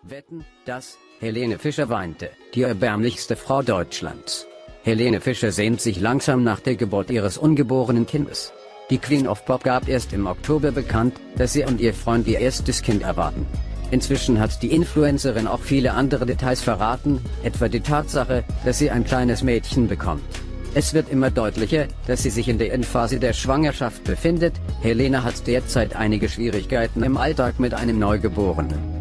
Wetten, dass Helene Fischer weinte, die erbärmlichste Frau Deutschlands. Helene Fischer sehnt sich langsam nach der Geburt ihres ungeborenen Kindes. Die Queen of Pop gab erst im Oktober bekannt, dass sie und ihr Freund ihr erstes Kind erwarten. Inzwischen hat die Influencerin auch viele andere Details verraten, etwa die Tatsache, dass sie ein kleines Mädchen bekommt. Es wird immer deutlicher, dass sie sich in der Endphase der Schwangerschaft befindet. Helene hat derzeit einige Schwierigkeiten im Alltag mit einem Neugeborenen.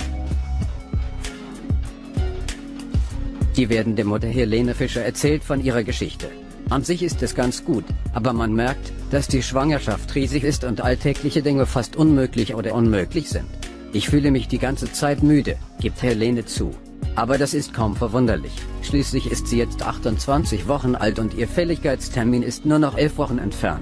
Die werdende Mutter Helene Fischer erzählt von ihrer Geschichte. An sich ist es ganz gut, aber man merkt, dass die Schwangerschaft riesig ist und alltägliche Dinge fast unmöglich oder unmöglich sind. Ich fühle mich die ganze Zeit müde, gibt Helene zu. Aber das ist kaum verwunderlich, schließlich ist sie jetzt 28 Wochen alt und ihr Fälligkeitstermin ist nur noch 11 Wochen entfernt.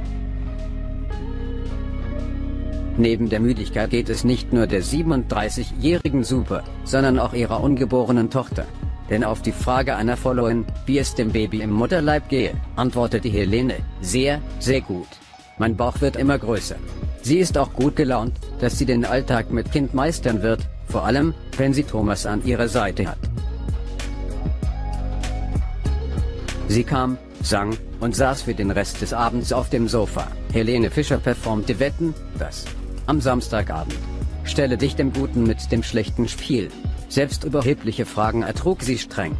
Neben der Müdigkeit geht es nicht nur der 37-jährigen super, sondern auch ihrer ungeborenen Tochter. Denn auf die Frage einer Followerin, wie es dem Baby im Mutterleib gehe, antwortete Helene, sehr, sehr gut. Mein Bauch wird immer größer. Sie ist auch gut gelaunt, dass sie den Alltag mit Kind meistern wird, vor allem, wenn sie Thomas an ihrer Seite hat. Sie kam, sang und saß für den Rest des Abends auf dem Sofa. Helene Fischer performte Wetten, dass am Samstagabend. Stelle dich dem Guten mit dem schlechten Spiel. Selbstüberhebliche Fragen ertrug sie streng.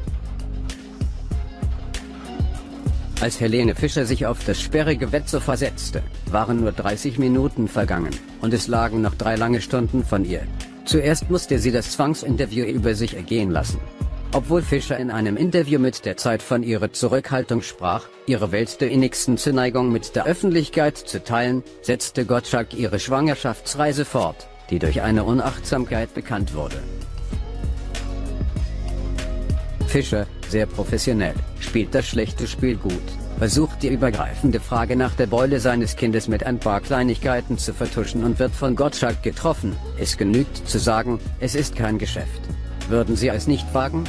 Als Helene Fischer sich auf das sperrige Wettsofa setzte, waren nur 30 Minuten vergangen, und es lagen noch 3 lange Stunden von ihr. Zuerst musste sie das Zwangsinterview über sich ergehen lassen. Obwohl Fischer in einem Interview mit der Zeit von ihrer Zurückhaltung sprach, ihre Welt der innigsten Zuneigung mit der Öffentlichkeit zu teilen, setzte Gottschalk ihre Schwangerschaftsreise fort, die durch eine Unachtsamkeit bekannt wurde. Fischer, sehr professionell, spielt das schlechte Spiel gut, versucht die übergreifende Frage nach der Beule seines Kindes mit ein paar Kleinigkeiten zu vertuschen und wird von Gottschalk getroffen. Es genügt zu sagen, es ist kein Geschäft. Würden Sie es nicht wagen?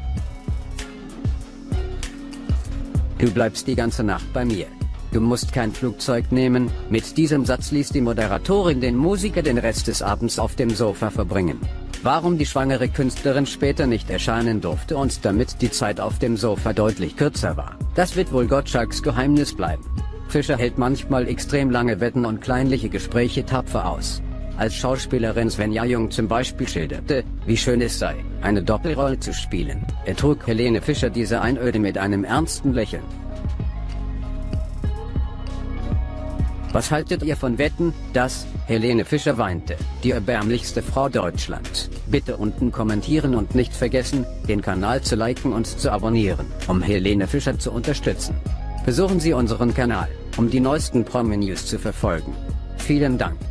Du bleibst die ganze Nacht bei mir. Du musst kein Flugzeug nehmen. Mit diesem Satz ließ die Moderatorin den Musiker den Rest des Abends auf dem Sofa verbringen. Warum die schwangere Künstlerin später nicht erscheinen durfte und damit die Zeit auf dem Sofa deutlich kürzer war, das wird wohl Gottschalks Geheimnis bleiben. Fischer hält manchmal extrem lange Wetten und kleinliche Gespräche tapfer aus. Als Schauspielerin Svenja Jung zum Beispiel schilderte, wie schön es sei, eine Doppelrolle zu spielen, ertrug Helene Fischer diese Einöde mit einem ernsten Lächeln. Was haltet ihr von Wetten, dass Helene Fischer weinte, die erbärmlichste Frau Deutschlands? Bitte unten kommentieren und nicht vergessen, den Kanal zu liken und zu abonnieren, um Helene Fischer zu unterstützen. Besuchen Sie unseren Kanal, um die neuesten Promi-News zu verfolgen. Vielen Dank.